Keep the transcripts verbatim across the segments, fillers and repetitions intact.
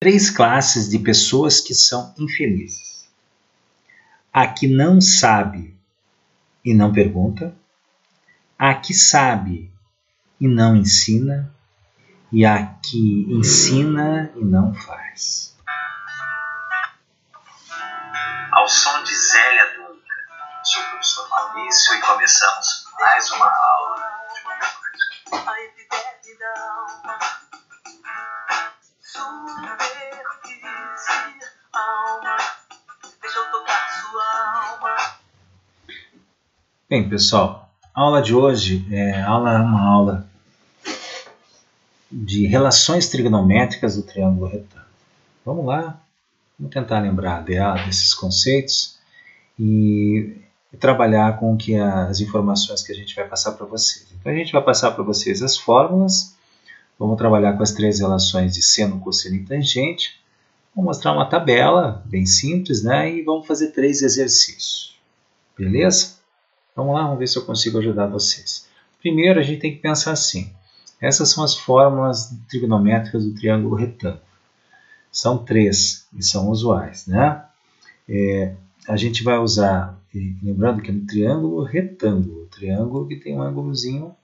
três classes de pessoas que são infelizes. A que não sabe e não pergunta, a que sabe e não ensina, e a que ensina e não faz. Ao som de Zélia Duncan, sou o professor Maurício e começamos mais uma aula de matemática. A epidemia da alma, superfície, alma, deixa eu tocar sua alma. Bem, pessoal, a aula de hoje é aula, uma aula de relações trigonométricas do triângulo retângulo. Vamos lá, vamos tentar lembrar dela, desses conceitos e, e trabalhar com que as informações que a gente vai passar para vocês. Então a gente vai passar para vocês as fórmulas, vamos trabalhar com as três relações de seno, cosseno e tangente, vou mostrar uma tabela bem simples, né? E vamos fazer três exercícios, beleza? Vamos lá, vamos ver se eu consigo ajudar vocês. Primeiro a gente tem que pensar assim. Essas são as fórmulas trigonométricas do triângulo retângulo. São três e são usuais, né? É, a gente vai usar, lembrando que é no triângulo retângulo, triângulo que tem um ângulozinho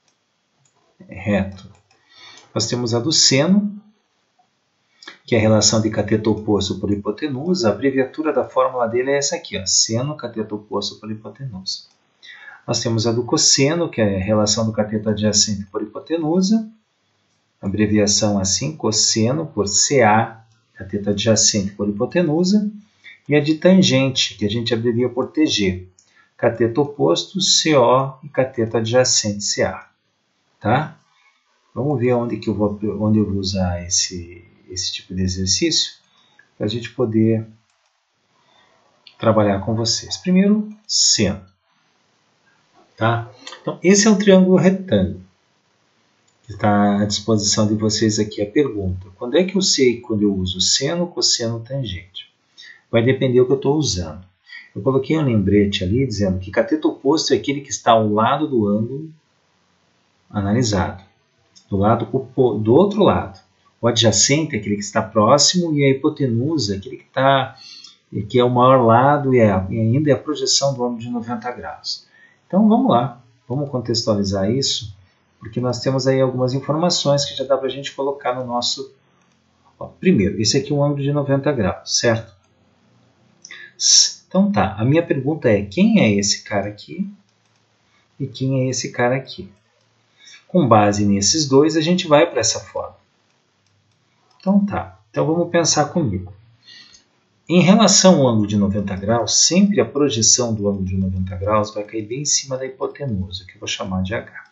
reto. Nós temos a do seno, que é a relação de cateto oposto por hipotenusa. A abreviatura da fórmula dele é essa aqui, ó, seno cateto oposto por hipotenusa. Nós temos a do cosseno, que é a relação do cateto adjacente por hipotenusa. Abreviação assim, cosseno por C A, cateto adjacente por hipotenusa. E a de tangente, que a gente abrevia por T G, cateto oposto, C O e cateto adjacente C A. Tá? Vamos ver onde, que eu, vou, onde eu vou usar esse, esse tipo de exercício para a gente poder trabalhar com vocês. Primeiro, seno. Tá? Então, esse é um triângulo retângulo. Está à disposição de vocês aqui a pergunta. Quando é que eu sei quando eu uso seno, cosseno, tangente? Vai depender do que eu estou usando. Eu coloquei um lembrete ali dizendo que cateto oposto é aquele que está ao lado do ângulo analisado. Do, lado, do outro lado. O adjacente é aquele que está próximo e a hipotenusa é aquele que, está, que é o maior lado e, é, e ainda é a projeção do ângulo de noventa graus. Então vamos lá, vamos contextualizar isso, porque nós temos aí algumas informações que já dá para a gente colocar no nosso... Ó, primeiro, esse aqui é um ângulo de noventa graus, certo? Então tá, a minha pergunta é, quem é esse cara aqui e quem é esse cara aqui? Com base nesses dois, a gente vai para essa forma. Então tá, então vamos pensar comigo. Em relação ao ângulo de noventa graus, sempre a projeção do ângulo de noventa graus vai cair bem em cima da hipotenusa, que eu vou chamar de H.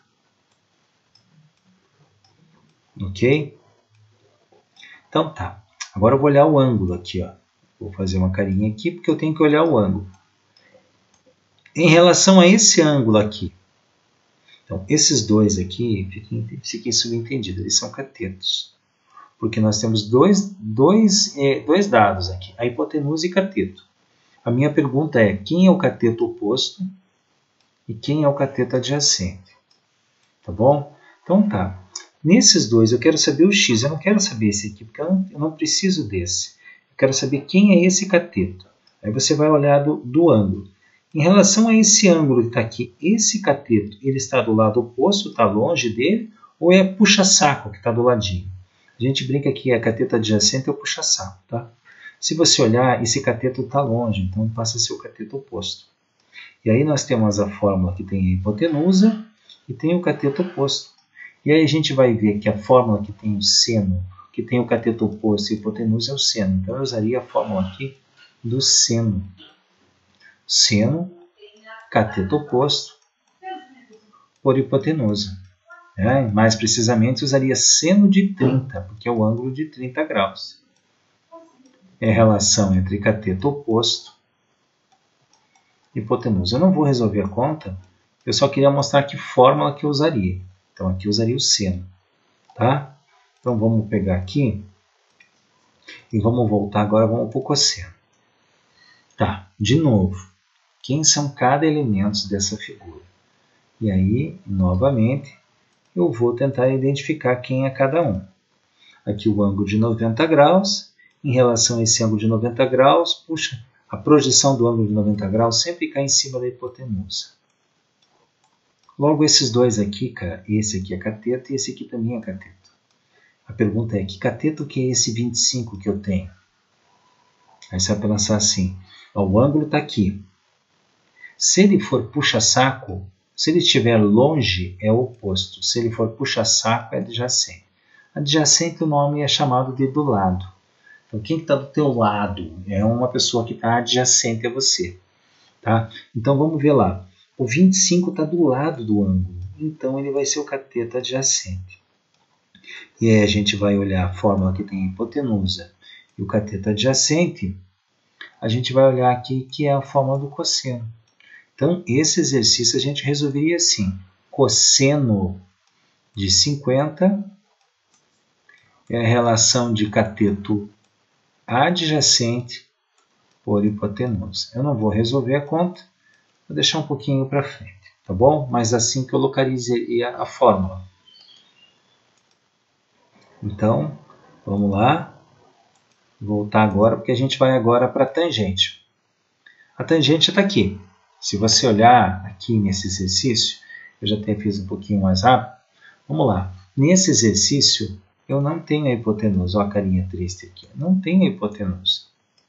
Ok? Então tá. Agora eu vou olhar o ângulo aqui, ó. Vou fazer uma carinha aqui porque eu tenho que olhar o ângulo. Em relação a esse ângulo aqui, então esses dois aqui, fiquem, fiquem subentendidos, eles são catetos. Porque nós temos dois, dois, é, dois dados aqui, a hipotenusa e cateto. A minha pergunta é, quem é o cateto oposto e quem é o cateto adjacente? Tá bom? Então tá. Nesses dois eu quero saber o x, eu não quero saber esse aqui, porque eu não, eu não preciso desse. Eu quero saber quem é esse cateto. Aí você vai olhar do, do ângulo. Em relação a esse ângulo que está aqui, esse cateto, ele está do lado oposto, está longe dele, ou é puxa-saco que está do ladinho? A gente brinca que a cateto adjacente é o puxa-saco, tá? Se você olhar, esse cateto está longe, então passa a ser o cateto oposto. E aí nós temos a fórmula que tem a hipotenusa e tem o cateto oposto. E aí a gente vai ver que a fórmula que tem o seno, que tem o cateto oposto e a hipotenusa é o seno. Então eu usaria a fórmula aqui do seno. Seno, cateto oposto por hipotenusa. É, mais precisamente, usaria seno de trinta, porque é o ângulo de trinta graus. É a relação entre cateto oposto e hipotenusa. Eu não vou resolver a conta, eu só queria mostrar que fórmula que eu usaria. Então, aqui eu usaria o seno. Tá? Então, vamos pegar aqui e vamos voltar agora, vamos para o cosseno. Tá, de novo, quem são cada elemento dessa figura? E aí, novamente, eu vou tentar identificar quem é cada um. aqui o ângulo de noventa graus. Em relação a esse ângulo de noventa graus, puxa, a projeção do ângulo de noventa graus sempre cai em cima da hipotenusa. Logo, esses dois aqui, cara, esse aqui é cateto e esse aqui também é cateto. A pergunta é, que cateto que é esse vinte e cinco que eu tenho? Aí você vai pensar assim, ó, o ângulo está aqui. Se ele for puxa-saco, se ele estiver longe, é o oposto. Se ele for puxa-saco, é adjacente. Adjacente, o nome é chamado de do lado. Então, quem está do teu lado é uma pessoa que está adjacente a você. Tá? Então, vamos ver lá. O vinte e cinco está do lado do ângulo. Então, ele vai ser o cateto adjacente. E aí a gente vai olhar a fórmula que tem a hipotenusa e o cateto adjacente. A gente vai olhar aqui que é a fórmula do cosseno. Então, esse exercício a gente resolveria assim. Cosseno de cinquenta é a relação de cateto adjacente por hipotenusa. Eu não vou resolver a conta, vou deixar um pouquinho para frente, tá bom? Mas assim que eu localizaria a fórmula. Então, vamos lá. Voltar agora, porque a gente vai agora para a tangente. A tangente está aqui. Se você olhar aqui nesse exercício, eu já até fiz um pouquinho mais rápido. Vamos lá. Nesse exercício, eu não tenho a hipotenusa. Olha a carinha triste aqui. Não tenho a hipotenusa.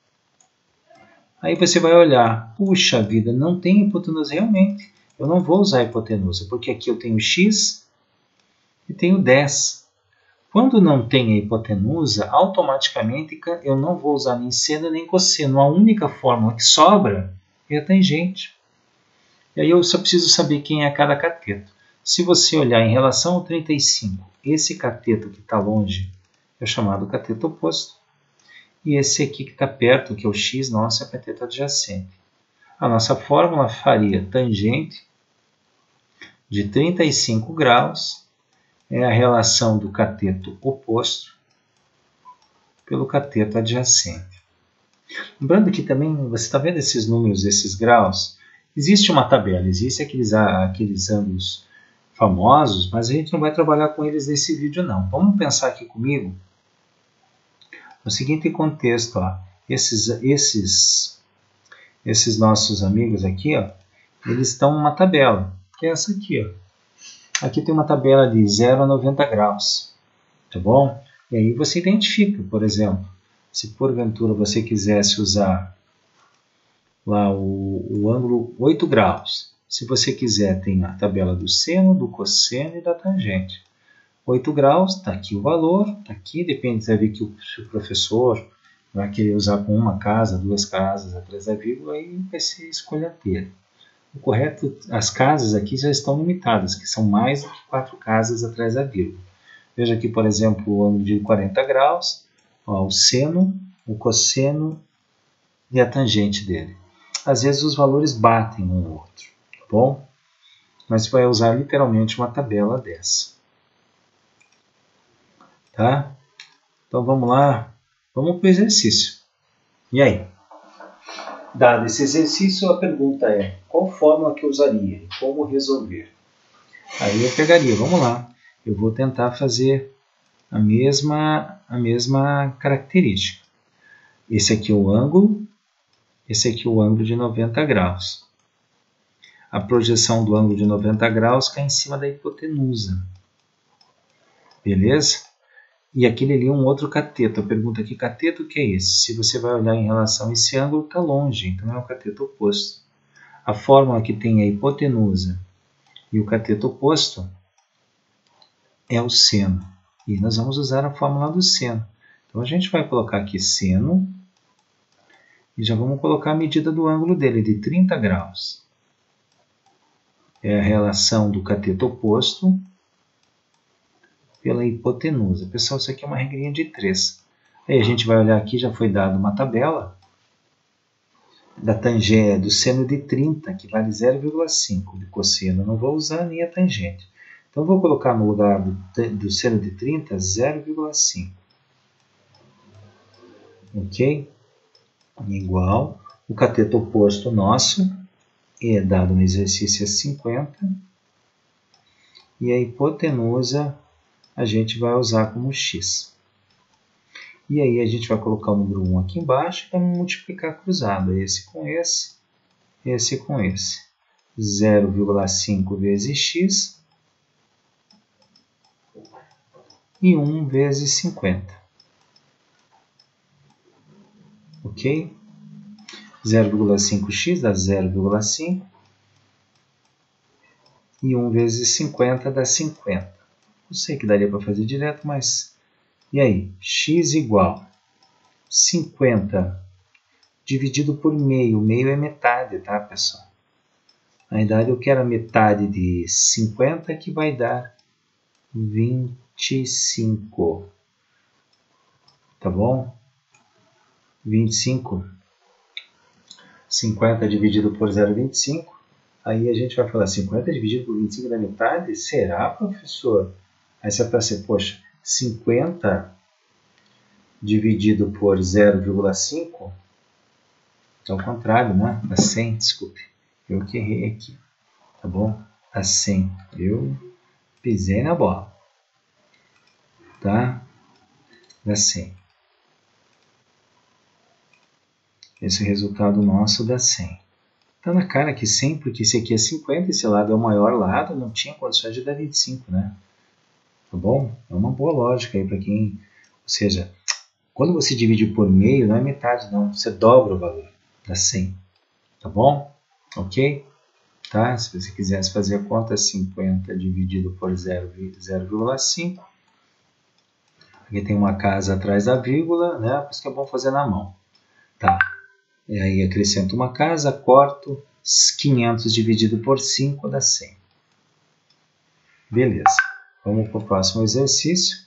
Aí você vai olhar. Puxa vida, não tem hipotenusa realmente. Eu não vou usar a hipotenusa, porque aqui eu tenho x e tenho dez. Quando não tem a hipotenusa, automaticamente eu não vou usar nem seno nem cosseno. A única fórmula que sobra é a tangente. E aí eu só preciso saber quem é cada cateto. Se você olhar em relação ao trinta e cinco, esse cateto que está longe é chamado cateto oposto. E esse aqui que está perto, que é o x, nosso é cateto adjacente. A nossa fórmula faria tangente de trinta e cinco graus é a relação do cateto oposto pelo cateto adjacente. Lembrando que também, você está vendo esses números, esses graus? Existe uma tabela, existem aqueles, aqueles ângulos famosos, mas a gente não vai trabalhar com eles nesse vídeo não. Vamos pensar aqui comigo no seguinte contexto, ó, esses, esses, esses nossos amigos aqui, ó, eles estão numa tabela, que é essa aqui, ó. Aqui tem uma tabela de zero a noventa graus, tá bom? E aí você identifica, por exemplo, se porventura você quisesse usar lá o, o ângulo oito graus, se você quiser tem a tabela do seno, do cosseno e da tangente. oito graus, está aqui o valor, está aqui, depende, você vai ver que o, se o professor vai querer usar com uma casa, duas casas atrás da vírgula, aí vai ser escolha dele. O correto, as casas aqui já estão limitadas, que são mais do que quatro casas atrás da vírgula. Veja aqui, por exemplo, o ângulo de quarenta graus, ó, o seno, o cosseno e a tangente dele. Às vezes os valores batem um no outro, tá bom? Mas você vai usar literalmente uma tabela dessa. Tá? Então vamos lá, vamos para o exercício. E aí? Dado esse exercício, a pergunta é, qual fórmula que eu usaria e como resolver? Aí eu pegaria, vamos lá, eu vou tentar fazer a mesma, a mesma característica. Esse aqui é o ângulo, esse aqui é o ângulo de noventa graus. A projeção do ângulo de noventa graus cai em cima da hipotenusa. Beleza? E aquele ali é um outro cateto. A pergunta aqui, cateto que é esse? Se você vai olhar em relação a esse ângulo, está longe, então é o cateto oposto. A fórmula que tem a hipotenusa e o cateto oposto é o seno. E nós vamos usar a fórmula do seno. Então a gente vai colocar aqui seno e já vamos colocar a medida do ângulo dele, de trinta graus. É a relação do cateto oposto pela hipotenusa. Pessoal, isso aqui é uma regrinha de três. Aí a gente vai olhar aqui, já foi dado uma tabela da tangente do seno de trinta, que vale zero vírgula cinco. De cosseno eu não vou usar nem a tangente. Então vou colocar no lugar do, do seno de trinta zero vírgula cinco. Ok? Igual o cateto oposto nosso, é dado no exercício é cinquenta. E a hipotenusa a gente vai usar como x. E aí a gente vai colocar o número um aqui embaixo e vamos multiplicar cruzado. Esse com esse, esse com esse. zero vírgula cinco vezes x e um vezes cinquenta. Ok? zero vírgula cinco x dá zero vírgula cinco. E um vezes cinquenta dá cinquenta. Não sei que daria para fazer direto, mas... E aí? X igual cinquenta dividido por meio. Meio é metade, tá, pessoal? Na verdade, eu quero a metade de cinquenta, que vai dar vinte e cinco. Tá bom? vinte e cinco. cinquenta dividido por zero vírgula vinte e cinco. Aí a gente vai falar cinquenta dividido por vinte e cinco da metade? Será, professor? Aí você vai pensar, poxa, cinquenta dividido por zero vírgula cinco é o contrário, né? Dá cem, desculpe. Eu que errei aqui, tá bom? Dá cem. Eu pisei na bola. Tá? Dá cem. Esse resultado nosso dá cem. Tá na cara que cem, porque esse aqui é cinquenta, esse lado é o maior lado, não tinha condições de dar vinte e cinco, né? Tá bom? É uma boa lógica aí para quem... Ou seja, quando você divide por meio, não é metade não, você dobra o valor, dá cem. Tá bom? Ok? Tá? Se você quisesse fazer a conta, cinquenta dividido por zero vírgula cinco. Aqui tem uma casa atrás da vírgula, né? Por isso que é bom fazer na mão. Tá? E aí acrescento uma casa, corto, quinhentos dividido por cinco dá cem. Beleza. Vamos para o próximo exercício.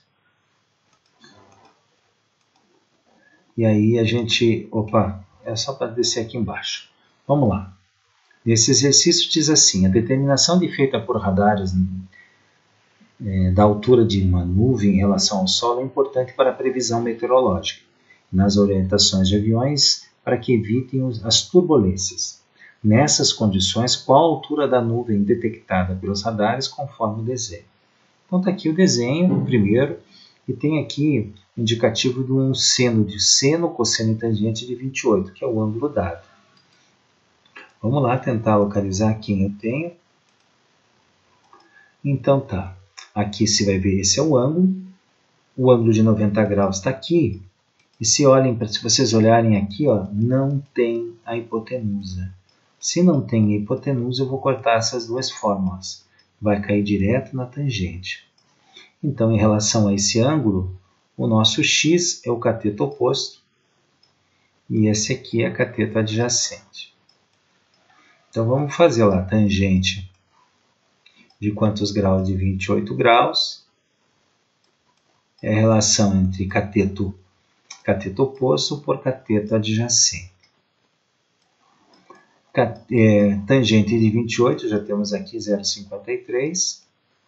E aí a gente... Opa, é só para descer aqui embaixo. Vamos lá. Esse exercício diz assim: a determinação de feita por radares é, da altura de uma nuvem em relação ao solo é importante para a previsão meteorológica. Nas orientações de aviões, para que evitem as turbulências. Nessas condições, qual a altura da nuvem detectada pelos radares conforme o desenho? Então está aqui o desenho, primeiro, e tem aqui indicativo de um seno de seno, cosseno e tangente de vinte e oito, que é o ângulo dado. Vamos lá tentar localizar quem eu tenho. Então tá, aqui você vai ver, esse é o ângulo, o ângulo de noventa graus está aqui, e se, olhem, se vocês olharem aqui, ó, não tem a hipotenusa. Se não tem a hipotenusa, eu vou cortar essas duas fórmulas. Vai cair direto na tangente. Então, em relação a esse ângulo, o nosso x é o cateto oposto e esse aqui é a cateto adjacente. Então, vamos fazer lá tangente de quantos graus? De vinte e oito graus. É a relação entre cateto, cateto oposto por cateto adjacente. É, tangente de vinte e oito, já temos aqui zero vírgula cinquenta e três.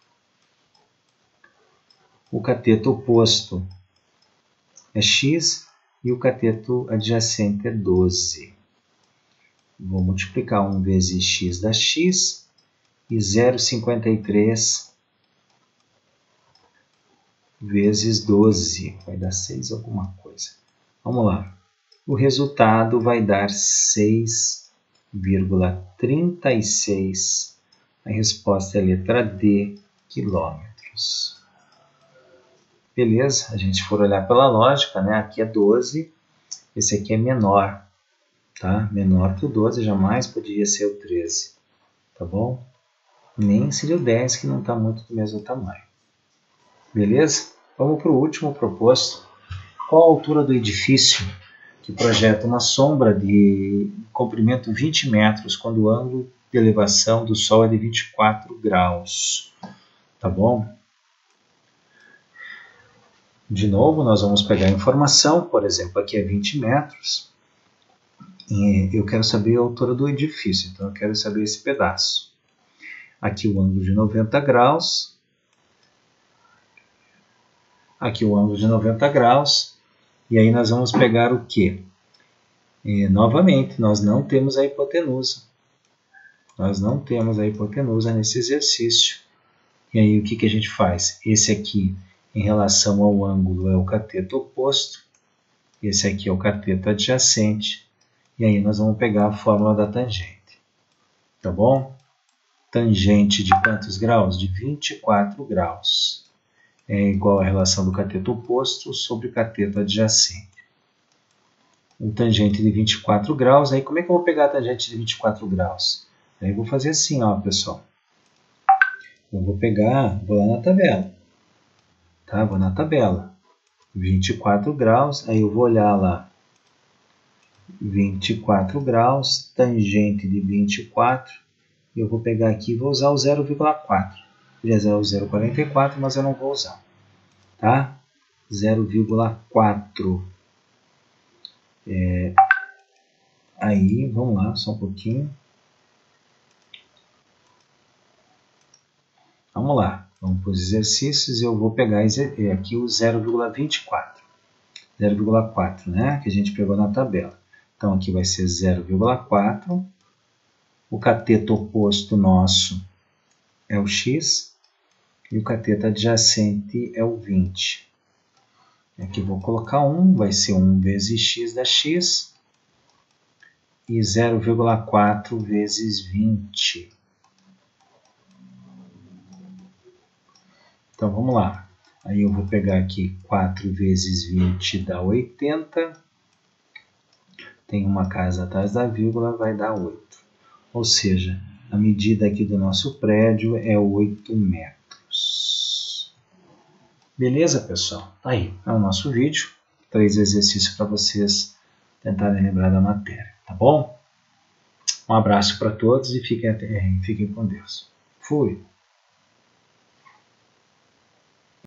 O cateto oposto é x e o cateto adjacente é doze. Vou multiplicar um vezes x dá x e zero vírgula cinquenta e três vezes doze. Vai dar seis alguma coisa. Vamos lá. O resultado vai dar seis vírgula trinta e seis. A resposta é a letra D, quilômetros. Beleza? A gente for olhar pela lógica, né? Aqui é doze, esse aqui é menor, tá? Menor que o doze, jamais poderia ser o treze, tá bom? Nem seria o dez, que não está muito do mesmo tamanho. Beleza? Vamos para o último proposto. Qual a altura do edifício que projeta uma sombra de comprimento vinte metros quando o ângulo de elevação do Sol é de vinte e quatro graus? Tá bom? De novo, nós vamos pegar a informação, por exemplo, aqui é vinte metros. E eu quero saber a altura do edifício, então eu quero saber esse pedaço. Aqui o ângulo de noventa graus. Aqui o ângulo de noventa graus. E aí nós vamos pegar o quê? E, novamente, nós não temos a hipotenusa. Nós não temos a hipotenusa nesse exercício. E aí o que, que a gente faz? Esse aqui, em relação ao ângulo, é o cateto oposto. Esse aqui é o cateto adjacente. E aí nós vamos pegar a fórmula da tangente. Tá bom? Tangente de quantos graus? De vinte e quatro graus. É igual a relação do cateto oposto sobre o cateto adjacente. Um tangente de vinte e quatro graus. Aí como é que eu vou pegar a tangente de vinte e quatro graus? Aí eu vou fazer assim, ó, pessoal. Eu vou pegar, vou lá na tabela. Tá? Vou na tabela. vinte e quatro graus, aí eu vou olhar lá. vinte e quatro graus, tangente de vinte e quatro. Eu vou pegar aqui e vou usar o zero vírgula quatro. Podia usar o zero vírgula quarenta e quatro, mas eu não vou usar. Tá? zero vírgula quatro. É, aí, vamos lá, só um pouquinho. Vamos lá, vamos para os exercícios. Eu vou pegar aqui o zero vírgula vinte e quatro. zero vírgula quatro, né? Que a gente pegou na tabela. Então, aqui vai ser zero vírgula quatro. O cateto oposto nosso é o x. E o cateto adjacente é o vinte. Aqui eu vou colocar um, vai ser um vezes x da x. E zero vírgula quatro vezes vinte. Então, vamos lá. Aí eu vou pegar aqui quatro vezes vinte dá oitenta. Tem uma casa atrás da vírgula, vai dar oito. Ou seja, a medida aqui do nosso prédio é oito metros. Beleza, pessoal? Aí é o nosso vídeo. Três exercícios para vocês tentarem lembrar da matéria, tá bom? Um abraço para todos e fiquem, fiquem com Deus. Fui!